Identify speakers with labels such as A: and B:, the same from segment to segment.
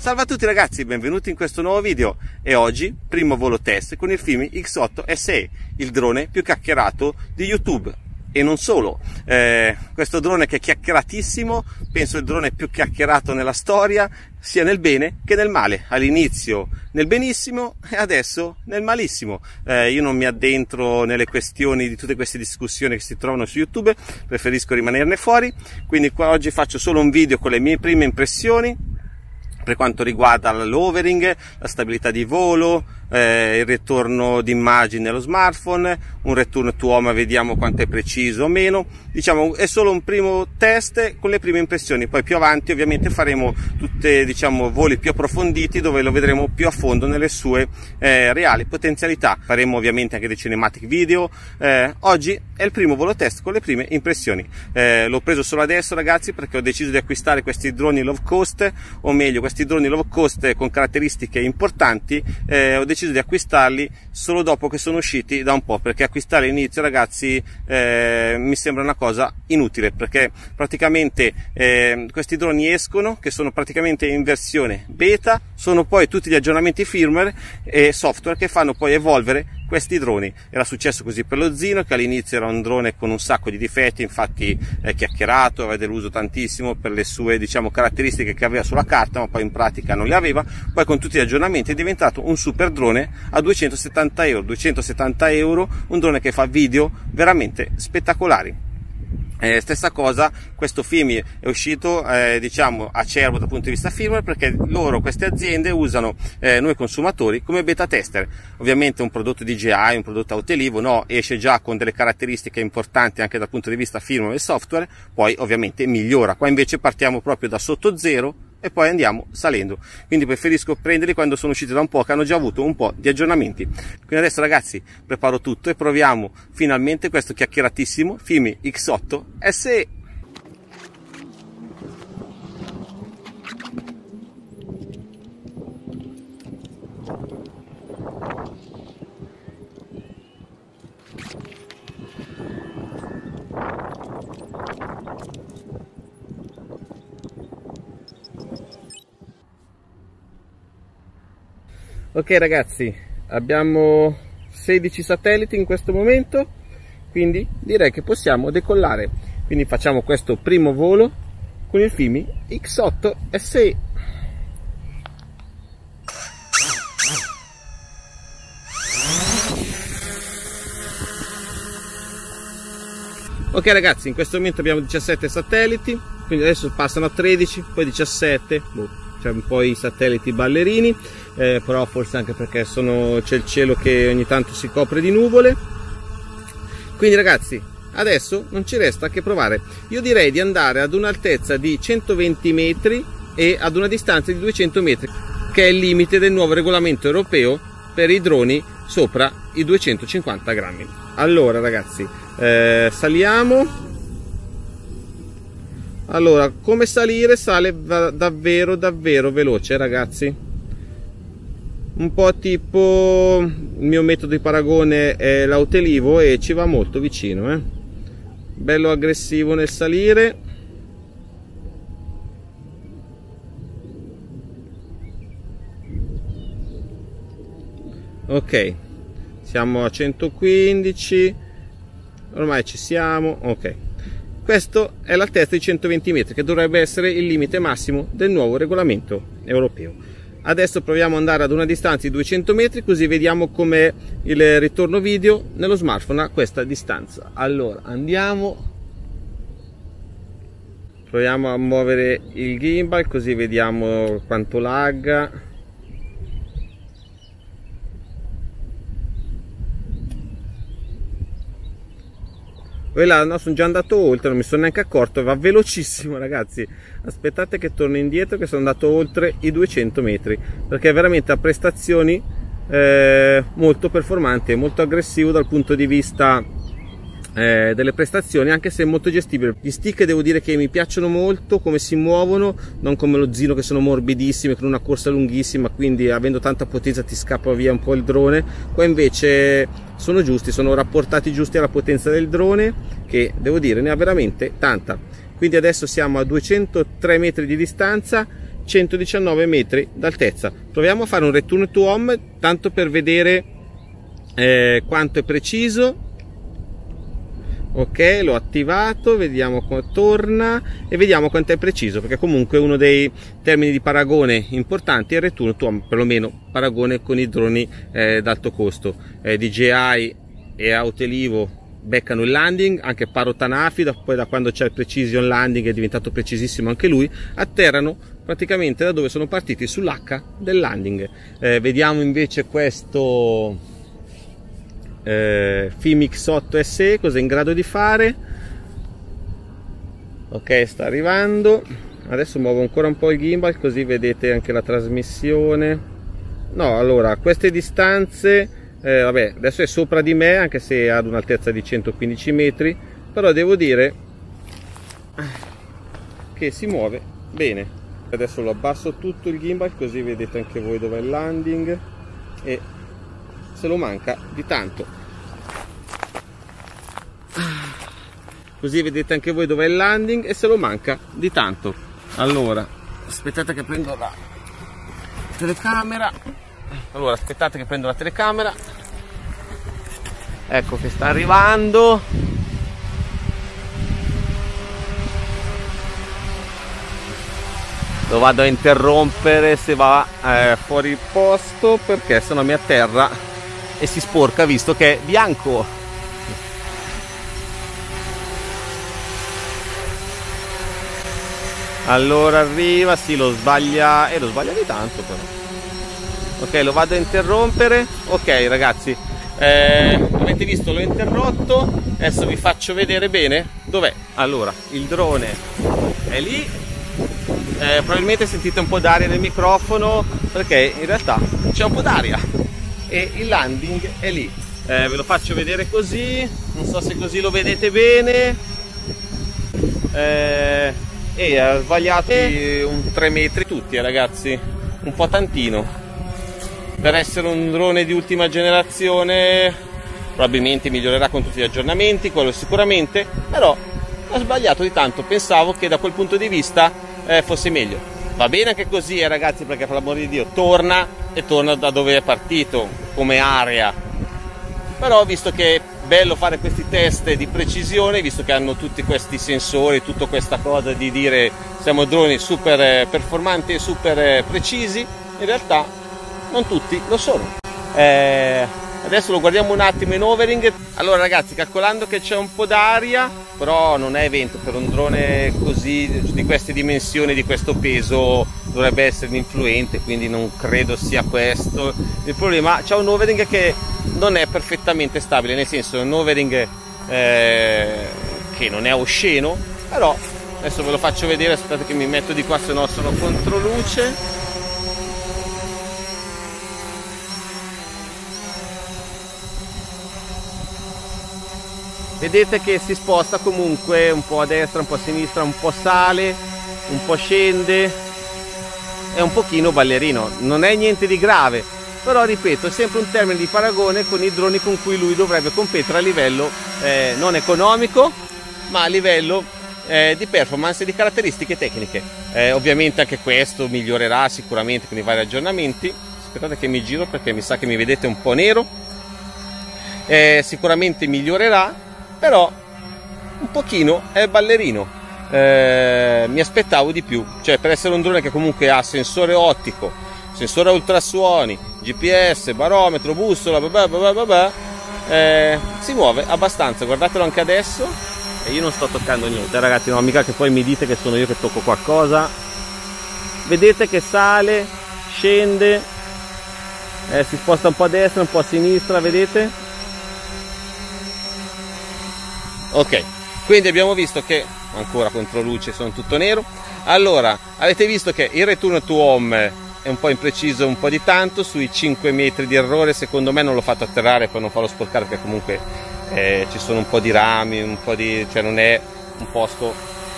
A: Salve a tutti ragazzi, benvenuti in questo nuovo video e oggi primo volo test con il Fimi X8 SE, il drone più chiacchierato di YouTube. E non solo, questo drone che è chiacchieratissimo, penso il drone più chiacchierato nella storia, sia nel bene che nel male. All'inizio nel benissimo e adesso nel malissimo. Io non mi addentro nelle questioni di tutte queste discussioni che si trovano su YouTube, preferisco rimanerne fuori, quindi qua oggi faccio solo un video con le mie prime impressioni per quanto riguarda l'overing, la stabilità di volo, il ritorno d'immagini nello smartphone, un return to home, vediamo quanto è preciso o meno. Diciamo è solo un primo test con le prime impressioni, poi più avanti ovviamente faremo tutte, diciamo, voli più approfonditi dove lo vedremo più a fondo nelle sue reali potenzialità. Faremo ovviamente anche dei cinematic video. Oggi è il primo volo test con le prime impressioni. L'ho preso solo adesso ragazzi perché ho deciso di acquistare questi droni low cost, o meglio questi droni low cost con caratteristiche importanti. Ho deciso di acquistarli solo dopo che sono usciti da un po', perché acquistarli all'inizio ragazzi mi sembra una cosa inutile, perché praticamente questi droni escono che sono praticamente in versione beta, sono poi tutti gli aggiornamenti firmware e software che fanno poi evolvere questi droni. Era successo così per lo Zino, che all'inizio era un drone con un sacco di difetti, infatti è chiacchierato, aveva deluso tantissimo per le sue, diciamo, caratteristiche che aveva sulla carta, ma poi in pratica non le aveva. Poi con tutti gli aggiornamenti è diventato un super drone a 270 euro. 270 euro, un drone che fa video veramente spettacolari. Stessa cosa, questo Fimi è uscito diciamo acerbo dal punto di vista firmware, perché loro, queste aziende, usano noi consumatori come beta tester. Ovviamente un prodotto DJI, un prodotto Autelivo, no, esce già con delle caratteristiche importanti anche dal punto di vista firmware e software, poi ovviamente migliora. Qua invece partiamo proprio da sotto zero e poi andiamo salendo, quindi preferisco prenderli quando sono usciti da un po', che hanno già avuto un po' di aggiornamenti. Quindi adesso ragazzi preparo tutto e proviamo finalmente questo chiacchieratissimo Fimi X8 SE. Ok ragazzi, abbiamo 16 satelliti in questo momento, quindi direi che possiamo decollare. Quindi facciamo questo primo volo con il Fimi X8 SE. Ok ragazzi, in questo momento abbiamo 17 satelliti, quindi adesso passano a 13, poi 17, c'è un po' i satelliti ballerini, però forse anche perché c'è il cielo che ogni tanto si copre di nuvole. Quindi ragazzi, adesso non ci resta che provare. Io direi di andare ad un'altezza di 120 metri e ad una distanza di 200 metri, che è il limite del nuovo regolamento europeo per i droni sopra i 250 grammi. Allora ragazzi, saliamo. Allora, come salire? Sale davvero veloce ragazzi, un po' tipo il mio metodo di paragone è l'Autelivo e ci va molto vicino, bello aggressivo nel salire. Ok, siamo a 115, ormai ci siamo. Ok, questo è l'altezza di 120 metri, che dovrebbe essere il limite massimo del nuovo regolamento europeo. Adesso proviamo ad andare ad una distanza di 200 metri, così vediamo com'è il ritorno video nello smartphone a questa distanza. Allora andiamo, proviamo a muovere il gimbal così vediamo quanto lagga. Là, no, sono già andato oltre, non mi sono neanche accorto, va velocissimo ragazzi. Aspettate che torno indietro, che sono andato oltre i 200 metri, perché veramente ha prestazioni molto performanti e molto aggressivo dal punto di vista delle prestazioni, anche se è molto gestibile. Gli stick devo dire che mi piacciono molto come si muovono, non come lo Zino che sono morbidissimi con una corsa lunghissima, quindi avendo tanta potenza ti scappa via un po' il drone. Qua invece sono giusti, sono rapportati giusti alla potenza del drone, che devo dire ne ha veramente tanta. Quindi adesso siamo a 203 metri di distanza, 119 metri d'altezza. Proviamo a fare un return to home tanto per vedere quanto è preciso. Ok, l'ho attivato, vediamo come torna e vediamo quanto è preciso, perché comunque uno dei termini di paragone importanti è il return to home, perlomeno paragone con i droni d'alto costo. DJI e Autelivo beccano il landing, anche Paro Tanafi, poi da quando c'è il Precision Landing è diventato precisissimo anche lui, atterrano praticamente da dove sono partiti, sull'H del landing. Vediamo invece questo FIMI X8 SE cosa è in grado di fare. Ok, sta arrivando. Adesso muovo ancora un po' il gimbal così vedete anche la trasmissione. No, allora queste distanze vabbè, adesso è sopra di me anche se ad un'altezza di 115 metri, però devo dire che si muove bene. Adesso lo abbasso tutto il gimbal così vedete anche voi dov'è il landing e se lo manca di tanto. Così vedete anche voi dov'è il landing e se lo manca di tanto. Allora, aspettate che prendo la telecamera. Ecco che sta arrivando. Lo vado a interrompere se va fuori posto, perché sennò mi atterra e si sporca visto che è bianco. Allora arriva, sì, lo sbaglia di tanto però. Ok, lo vado a interrompere. Ok ragazzi, avete visto, l'ho interrotto. Adesso vi faccio vedere bene dov'è. Allora, il drone è lì. Probabilmente sentite un po' d'aria nel microfono perché in realtà c'è un po' d'aria e il landing è lì. Ve lo faccio vedere così, non so se così lo vedete bene. E ha sbagliato un 3 metri tutti ragazzi, un po' tantino per essere un drone di ultima generazione. Probabilmente migliorerà con tutti gli aggiornamenti, quello sicuramente, però ha sbagliato di tanto. Pensavo che da quel punto di vista fosse meglio. Va bene anche così ragazzi, perché per l'amore di Dio torna da dove è partito come area, però visto che è bello fare questi test di precisione, visto che hanno tutti questi sensori, tutta questa cosa di dire siamo droni super performanti e super precisi, in realtà non tutti lo sono. Adesso lo guardiamo un attimo in overing. Allora ragazzi, calcolando che c'è un po' d'aria, però non è vento, per un drone così di queste dimensioni, di questo peso, dovrebbe essere influente, quindi non credo sia questo il problema. C'è un overing che non è perfettamente stabile, nel senso è un overing che non è osceno, però adesso ve lo faccio vedere. Aspettate che mi metto di qua, se no sono contro luce. Vedete che si sposta comunque un po' a destra, un po' a sinistra, un po' sale, un po' scende, è un pochino ballerino, non è niente di grave, però ripeto, è sempre un termine di paragone con i droni con cui lui dovrebbe competere a livello non economico, ma a livello di performance e di caratteristiche tecniche. Ovviamente anche questo migliorerà sicuramente con i vari aggiornamenti. Aspettate che mi giro perché mi sa che mi vedete un po' nero. Sicuramente migliorerà, però un pochino è ballerino. Mi aspettavo di più, cioè per essere un drone che comunque ha sensore ottico, sensore ultrasuoni, GPS, barometro, bussola, si muove abbastanza. Guardatelo anche adesso, e io non sto toccando niente ragazzi, no, mica che poi mi dite che sono io che tocco qualcosa. Vedete che sale, scende, si sposta un po' a destra, un po' a sinistra, vedete? Ok, quindi abbiamo visto che ancora contro luce, sono tutto nero. Allora, avete visto che il return to home è un po' impreciso, un po' di tanto, sui 5 metri di errore. Secondo me non l'ho fatto atterrare per non farlo sporcare, perché comunque ci sono un po' di rami, un po' di, cioè non è un posto,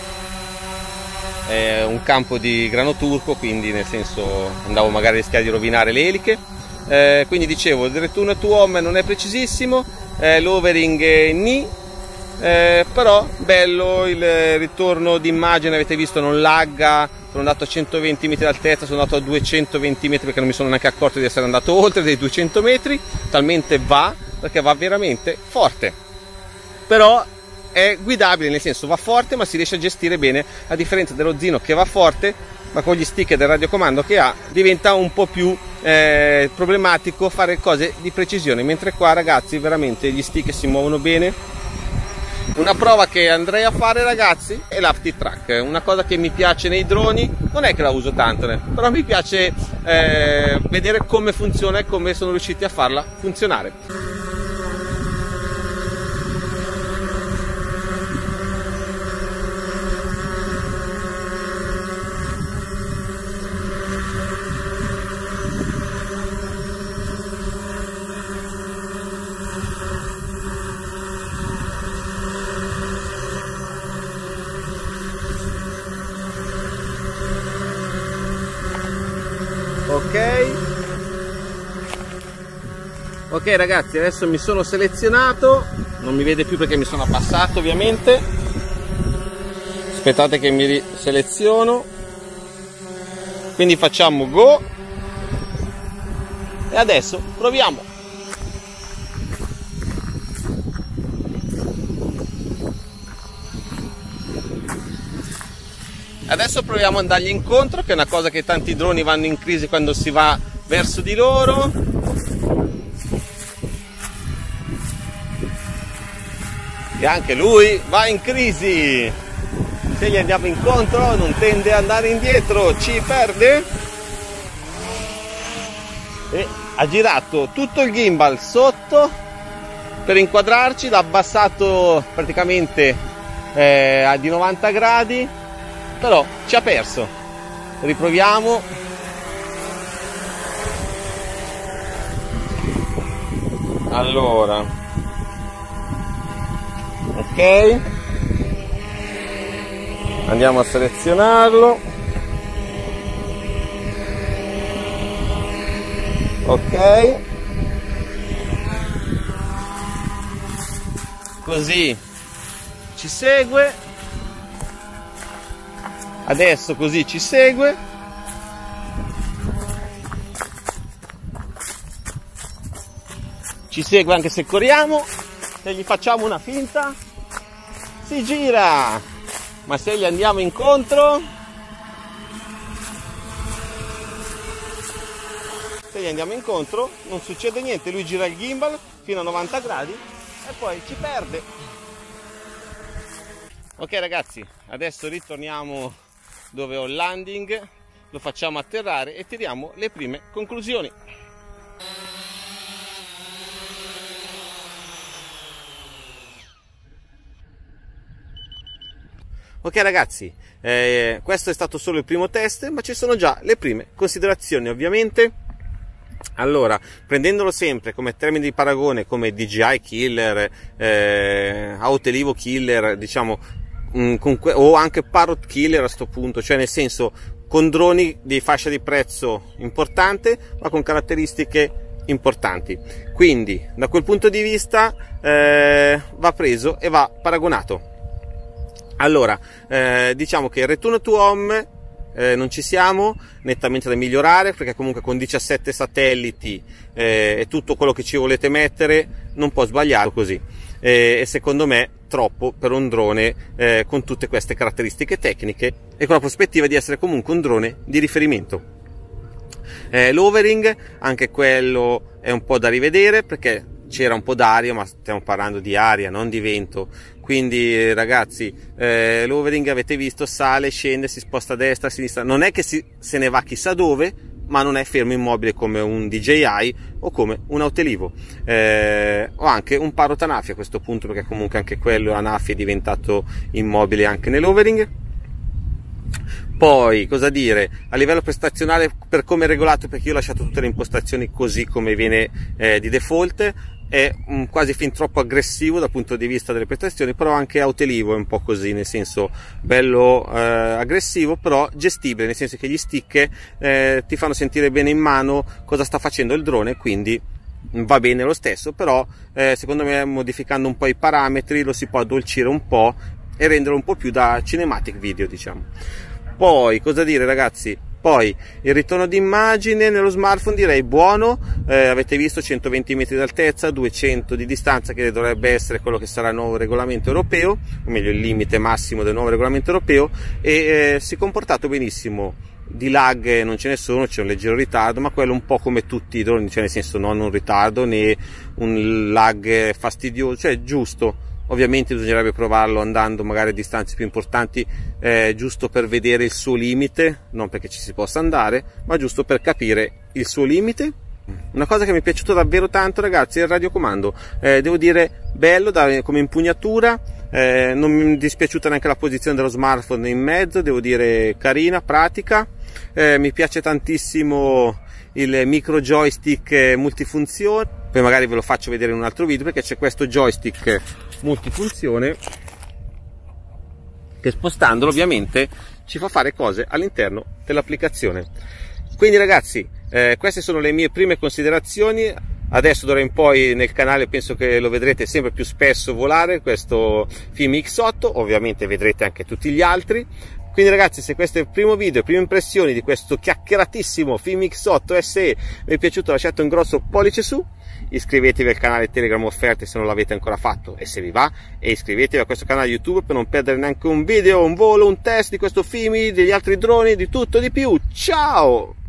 A: un campo di grano turco, quindi nel senso andavo magari a rischiare di rovinare le eliche. Quindi dicevo, il return to home non è precisissimo, l'overing ni. Però bello il ritorno d'immagine, avete visto, non lagga, sono andato a 120 metri d'altezza, sono andato a 220 metri perché non mi sono neanche accorto di essere andato oltre dei 200 metri, talmente va, perché va veramente forte. Però è guidabile, nel senso va forte ma si riesce a gestire bene, a differenza dello Zino che va forte ma con gli stick del radiocomando che ha diventa un po' più problematico fare cose di precisione, mentre qua ragazzi veramente gli stick si muovono bene. Una prova che andrei a fare ragazzi è l'Afti Track, una cosa che mi piace nei droni, non è che la uso tanto, però mi piace vedere come funziona e come sono riusciti a farla funzionare. Ok ragazzi, adesso mi sono selezionato, non mi vede più perché mi sono abbassato ovviamente, aspettate che mi riseleziono, quindi facciamo go e adesso proviamo. Adesso proviamo ad andargli incontro, che è una cosa che tanti droni vanno in crisi quando si va verso di loro. E anche lui va in crisi. Se gli andiamo incontro non tende ad andare indietro, ci perde. E ha girato tutto il gimbal sotto per inquadrarci, l'ha abbassato praticamente di 90 gradi, però ci ha perso. Riproviamo. Allora, ok, andiamo a selezionarlo. Ok, così ci segue, adesso così ci segue, ci segue anche se corriamo. Se gli facciamo una finta si gira, ma se gli andiamo incontro, non succede niente, lui gira il gimbal fino a 90 gradi e poi ci perde. Ok ragazzi, adesso ritorniamo dove ho il landing, lo facciamo atterrare e tiriamo le prime conclusioni. Ok ragazzi, questo è stato solo il primo test, ma ci sono già le prime considerazioni ovviamente. Allora, prendendolo sempre come termine di paragone come DJI Killer, Autelivo Killer, diciamo, o anche Parrot Killer a sto punto, cioè nel senso con droni di fascia di prezzo importante ma con caratteristiche importanti, quindi da quel punto di vista va preso e va paragonato. Allora, diciamo che il return to home non ci siamo, nettamente da migliorare, perché comunque con 17 satelliti e tutto quello che ci volete mettere non può sbagliare così, e secondo me troppo per un drone con tutte queste caratteristiche tecniche e con la prospettiva di essere comunque un drone di riferimento. L'overing, anche quello è un po' da rivedere perché c'era un po' d'aria, ma stiamo parlando di aria, non di vento, quindi ragazzi, l'overing avete visto, sale, scende, si sposta a destra, a sinistra, non è che se ne va chissà dove, ma non è fermo immobile come un DJI o come un Autelivo, o anche un Parrot Anafi a questo punto, perché comunque anche quello Anafi è diventato immobile anche nell'overing. Poi, cosa dire, a livello prestazionale, per come è regolato, perché io ho lasciato tutte le impostazioni così come viene di default, è quasi fin troppo aggressivo dal punto di vista delle prestazioni, però anche Autelivo è un po' così, nel senso bello aggressivo, però gestibile, nel senso che gli stick ti fanno sentire bene in mano cosa sta facendo il drone, quindi va bene lo stesso, però secondo me modificando un po' i parametri lo si può addolcire un po' e renderlo un po' più da cinematic video, diciamo. Poi cosa dire ragazzi? Poi il ritorno d'immagine nello smartphone direi buono, avete visto 120 metri d'altezza, 200 di distanza, che dovrebbe essere quello che sarà il nuovo regolamento europeo, o meglio il limite massimo del nuovo regolamento europeo, e si è comportato benissimo. Di lag non ce ne sono, c'è un leggero ritardo, ma quello un po' come tutti i droni, cioè nel senso non un ritardo né un lag fastidioso, cioè giusto. Ovviamente bisognerebbe provarlo andando magari a distanze più importanti, giusto per vedere il suo limite, non perché ci si possa andare, ma giusto per capire il suo limite. Una cosa che mi è piaciuta davvero tanto ragazzi è il radiocomando, devo dire bello come impugnatura, non mi è dispiaciuta neanche la posizione dello smartphone in mezzo, devo dire carina, pratica, mi piace tantissimo il micro joystick multifunzione, poi magari ve lo faccio vedere in un altro video perché c'è questo joystick multifunzione che spostandolo ovviamente ci fa fare cose all'interno dell'applicazione. Quindi ragazzi, queste sono le mie prime considerazioni. Adesso d'ora in poi nel canale penso che lo vedrete sempre più spesso volare questo Fimi X8, ovviamente vedrete anche tutti gli altri. Quindi ragazzi, se questo è il primo video, prime impressioni di questo chiacchieratissimo Fimi X8 SE vi è piaciuto, lasciate un grosso pollice su, iscrivetevi al canale Telegram Offerte se non l'avete ancora fatto e se vi va, e iscrivetevi a questo canale YouTube per non perdere neanche un video, un volo, un test di questo Fimi, degli altri droni, di tutto e di più. Ciao!